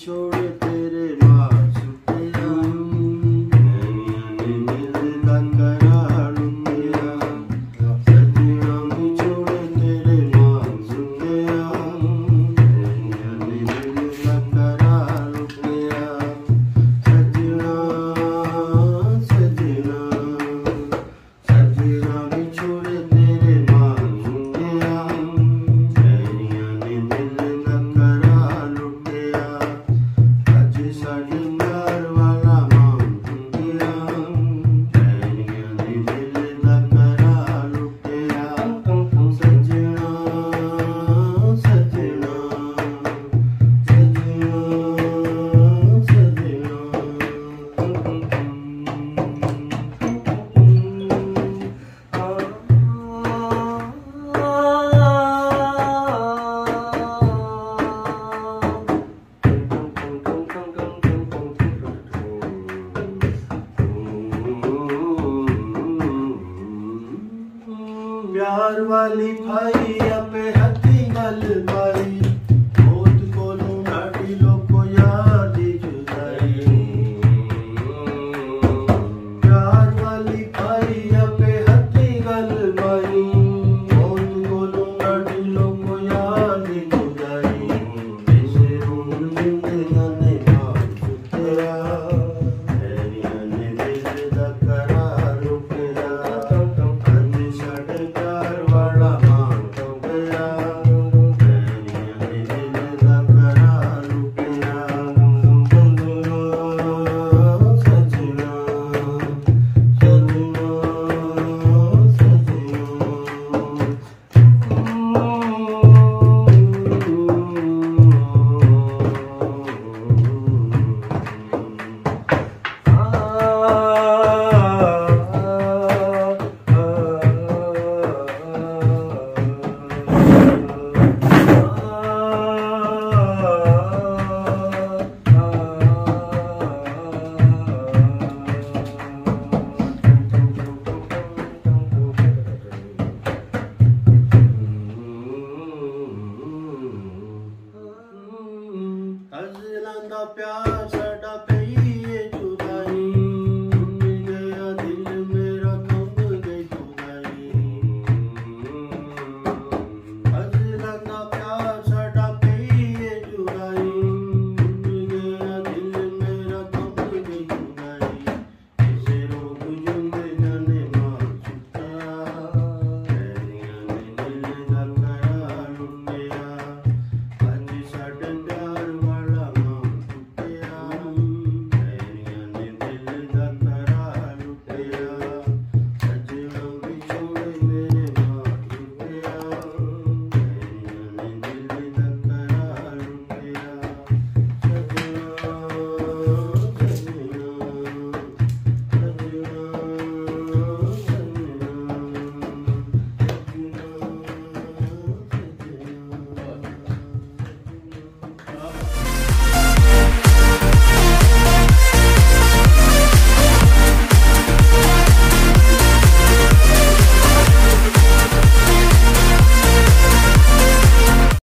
छोड़ तेरे मासूमिया मिलना करारू मेरा सजना छोड़ तेरे मासूमिया मिलना करारू मेरा सजना सजना सजना छोड़ तेरे मासूमिया मिलना करारू मेरा आज साढ़े प्यार वाला मांगिया मिलना करारू मेरा सजना सजना प्यार वाली भाई अपे हथी गल भाई मौत को ढाडी लोको याद जुदाई प्यार वाली भाई अपे हथी गल भाई मौत को ढाडी लोको याद जुदाई ऐसे रूम जिंदगा ने बात तेरा ने दिल दा करार रुपया प्यार